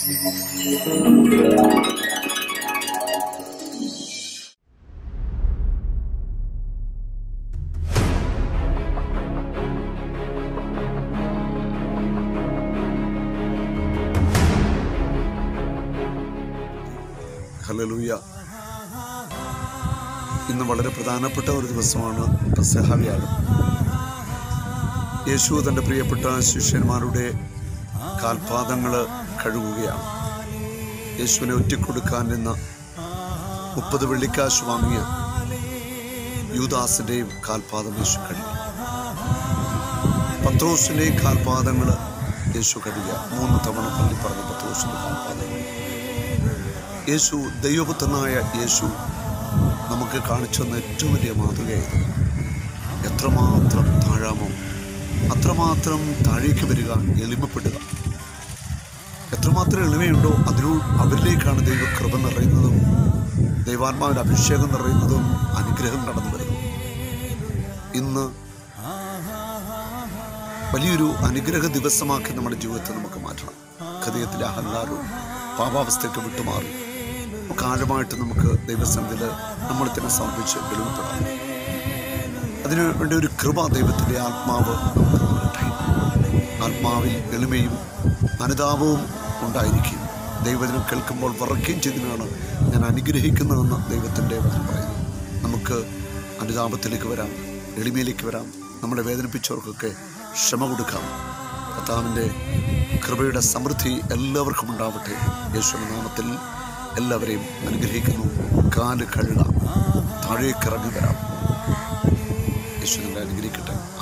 Hallelujah. ഇന്ന് വളരെ പ്രധാനപ്പെട്ട ഒരു ദിവസമാണ് പെസഹ വ്യാഴം. യേശു തൻ്റെ പ്രിയപ്പെട്ട ശിഷ്യന്മാരുടെ കാൽപാദങ്ങൾ കഴുകുകയാണ്. യേശുവിനെ ഒറ്റിക്കൊടുക്കാൻ നിന്ന 30 വെള്ളിക്കാശ് വാങ്ങിയ യൂദാസിൻ്റെയും കാൽപാദം യേശു കഴുകി. പത്രോസിൻ്റെയും കാൽപാദങ്ങൾ യേശു കഴുകിയ 3 തവണ പള്ളി പറഞ്ഞ പത്രോസിൻ്റെ കാൽപാദങ്ങൾ. യേശു, ദൈവപുത്രനായ യേശു നമുക്ക് കാണിച്ചു തന്ന ഏറ്റവും വലിയ മാതൃകയായിരുന്നു. എത്രമാത്രം താഴാമോ അത്രമാത്രം താഴേക്ക് വരിക, എളിമപ്പെടുക. എത്രമാത്രം എളിമയുണ്ടോ അവരിലേക്കാണ് ദൈവകൃപ നിറയുന്നതും ദൈവാത്മാവിൻ്റെ അഭിഷേകം നിറയുന്നതും അനുഗ്രഹം കടന്നു വരുന്നു. ഇന്ന് വലിയൊരു അനുഗ്രഹ ദിവസമാക്കി നമ്മുടെ ജീവിതത്തെ നമുക്ക് മാറ്റണം. ഹൃദയത്തിലെ അഹങ്കാരവും പാപാവസ്ഥയൊക്കെ വിട്ടുമാറി നമുക്ക് ആഴമായിട്ട് നമുക്ക് ദൈവസന്നിധിയിൽ നമ്മളെ തന്നെ സമർപ്പിച്ച് എളിമപ്പെടാം. അതിനു വേണ്ടി ഒരു കൃപ ദൈവത്തിൻ്റെ ആത്മാവ് നമുക്ക് നൽകട്ടെ. ആത്മാവിൽ എളിമയും അനുതാപവും ഉണ്ടായിരിക്കും. ദൈവത്തിനെ കേൾക്കുമ്പോൾ വിറയ്ക്കുകയും ചെയ്തതിനാണ് ഞാൻ അനുഗ്രഹിക്കുന്നതെന്ന് ദൈവത്തിൻ്റെ വചനം പറയുന്നു. നമുക്ക് അനുതാപത്തിലേക്ക് വരാം, എളിമയിലേക്ക് വരാം. നമ്മളെ വേദനിപ്പിച്ചവർക്കൊക്കെ ക്ഷമ കൊടുക്കാം. കർത്താവിൻ്റെ കൃപയുടെ സമൃദ്ധി എല്ലാവർക്കും ഉണ്ടാവട്ടെ. യേശുവിന്റെ നാമത്തിൽ എല്ലാവരെയും അനുഗ്രഹിക്കുന്നു. കാല് കഴുകാം, താഴേക്കിറങ്ങി വരാം. യേശു നിങ്ങളെ അനുഗ്രഹിക്കട്ടെ.